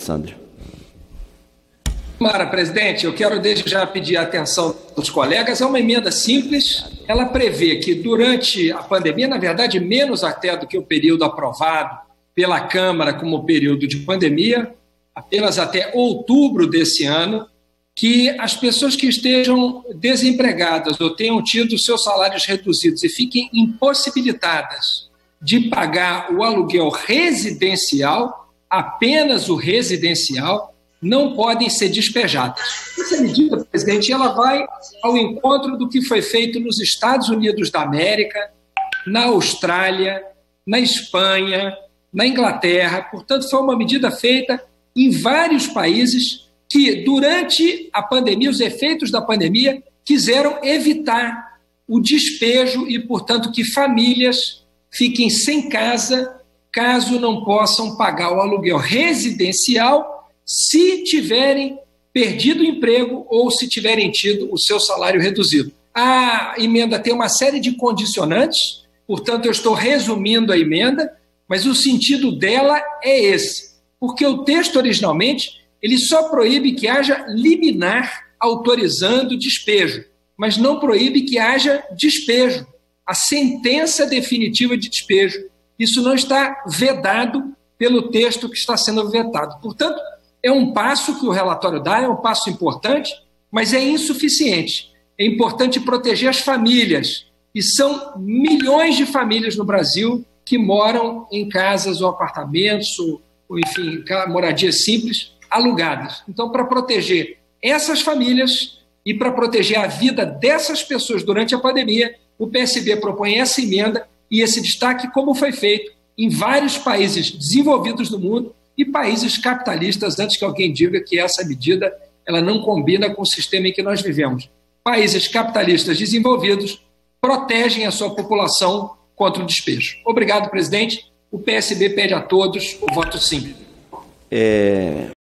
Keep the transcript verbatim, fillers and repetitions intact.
Sandro. Mara, presidente, eu quero desde já pedir a atenção dos colegas. É uma emenda simples, ela prevê que durante a pandemia, na verdade menos até do que o período aprovado pela Câmara como período de pandemia, apenas até outubro desse ano, que as pessoas que estejam desempregadas ou tenham tido seus salários reduzidos e fiquem impossibilitadas de pagar o aluguel residencial, apenas o residencial, não podem ser despejadas. Essa medida, presidente, ela vai ao encontro do que foi feito nos Estados Unidos da América, na Austrália, na Espanha, na Inglaterra. Portanto, foi uma medida feita em vários países que, durante a pandemia, os efeitos da pandemia, quiseram evitar o despejo e, portanto, que famílias fiquem sem casa caso não possam pagar o aluguel residencial se tiverem perdido o emprego ou se tiverem tido o seu salário reduzido. A emenda tem uma série de condicionantes, portanto, eu estou resumindo a emenda, mas o sentido dela é esse, porque o texto originalmente ele só proíbe que haja liminar autorizando despejo, mas não proíbe que haja despejo, a sentença definitiva de despejo. Isso não está vedado pelo texto que está sendo vetado. Portanto, é um passo que o relatório dá, é um passo importante, mas é insuficiente. É importante proteger as famílias, e são milhões de famílias no Brasil que moram em casas ou apartamentos, ou, ou enfim, moradias simples, alugadas. Então, para proteger essas famílias e para proteger a vida dessas pessoas durante a pandemia, o P S B propõe essa emenda e esse destaque, como foi feito em vários países desenvolvidos do mundo e países capitalistas, antes que alguém diga que essa medida ela não combina com o sistema em que nós vivemos. Países capitalistas desenvolvidos protegem a sua população contra o despejo. Obrigado, presidente. O P S B pede a todos o voto sim. É...